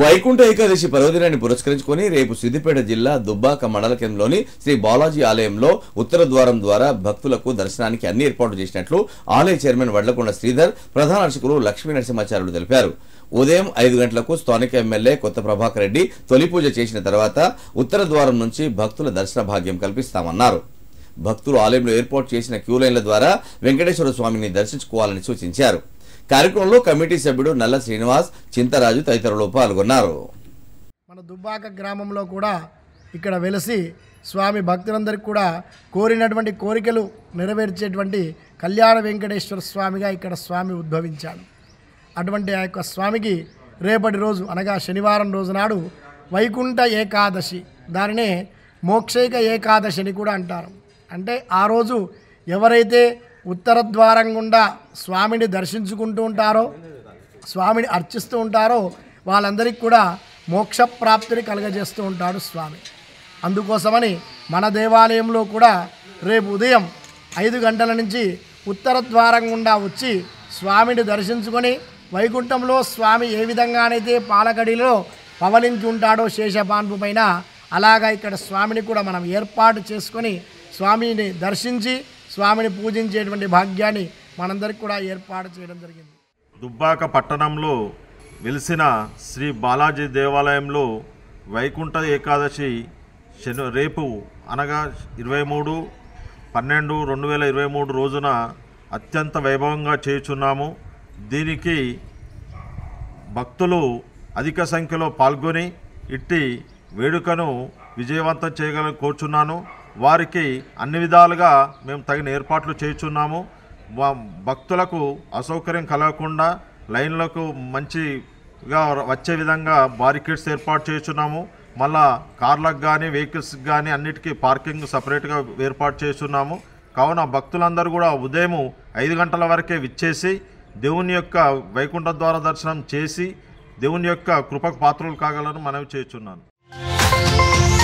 వైకుంఠ ఏకాదశి పర్వదినాన్ని పురస్కరించుకుని రేపు సిద్దిపేట జిల్లా దుబ్బాక మండల కేంద్రంలోని శ్రీ బాలాజీ ఆలయంలో ఉత్తర ద్వారం ద్వారా భక్తులకు దర్శనానికి అన్ని ఏర్పాట్లు చేసినట్లు ఆలయ చైర్మన్ వడ్లకొండ శ్రీధర్, ప్రధాన అర్చకులు లక్ష్మీ నరసింహాచార్యులు తెలిపారు. ఉదయం 5 గంటలకు స్థానిక ఎమ్మెల్యే కొత్త ప్రభాకర్ రెడ్డి తొలి పూజ చేసిన తర్వాత ఉత్తర ద్వారం నుంచి భక్తుల దర్శన భాగ్యం కల్పిస్తామన్నారు. భక్తులు ఆలయంలో ఏర్పాటు చేసిన క్యూ లైన్ల ద్వారా వెంకటేశ్వర స్వామిని దర్శించుకోవాలని సూచించారు. కార్యక్రమంలో కమిటీ సభ్యుడు నల్ల శ్రీనివాస్, చింతరాజు తదితరులు పాల్గొన్నారు. మన దుబ్బాక గ్రామంలో కూడా ఇక్కడ వెలిసి స్వామి భక్తులందరికీ కూడా కోరినటువంటి కోరికలు నెరవేర్చేటువంటి కళ్యాణ వెంకటేశ్వర స్వామిగా ఇక్కడ స్వామి ఉద్భవించాడు. అటువంటి ఆ యొక్క స్వామికి రేపటి రోజు అనగా శనివారం రోజు నాడు వైకుంఠ ఏకాదశి, దానినే మోక్షైక ఏకాదశి అని కూడా అంటారు. అంటే ఆ రోజు ఎవరైతే ఉత్తర ద్వారం గుండా స్వామిని దర్శించుకుంటూ ఉంటారో, స్వామిని అర్చిస్తూ ఉంటారో వాళ్ళందరికీ కూడా మోక్ష ప్రాప్తిని కలుగజేస్తూ ఉంటాడు స్వామి. అందుకోసమని మన దేవాలయంలో కూడా రేపు ఉదయం 5 గంటల నుంచి ఉత్తర ద్వారం గుండా వచ్చి స్వామిని దర్శించుకొని వైకుంఠంలో స్వామి ఏ విధంగానైతే పాలకడిలో పవలించి ఉంటాడో శేషపాన్పు పైన, అలాగా ఇక్కడ స్వామిని కూడా మనం ఏర్పాటు చేసుకొని స్వామిని దర్శించి స్వామిని పూజించేటువంటి భాగ్యాన్ని మనందరికీ కూడా ఏర్పాటు చేయడం జరిగింది. దుబ్బాక పట్టణంలో వెలిసిన శ్రీ బాలాజీ దేవాలయంలో వైకుంఠ ఏకాదశి రేపు అనగా 23/12/2023 రోజున అత్యంత వైభవంగా చేయుచున్నాము. దీనికి భక్తులు అధిక సంఖ్యలో పాల్గొని ఇట్టి వేడుకను విజయవంతం చేయగలని కోరుచున్నాను. వారికి అన్ని విధాలుగా మేము తగిన ఏర్పాట్లు చేయుచున్నాము. భక్తులకు అసౌకర్యం కలగకుండా లైన్లకు మంచిగా వచ్చే విధంగా బారికేడ్స్ ఏర్పాటు చేయుచున్నాము. మళ్ళా కార్లకు కానీ వెహికల్స్కి కానీ అన్నిటికీ పార్కింగ్ సపరేట్గా ఏర్పాటు చేస్తున్నాము. కావున భక్తులందరూ కూడా ఉదయం 5 గంటల వరకే విచ్చేసి దేవుని యొక్క వైకుంఠ ద్వార దర్శనం చేసి దేవుని యొక్క కృపకు పాత్రలు కాగలను మనవి చేస్తున్నాను.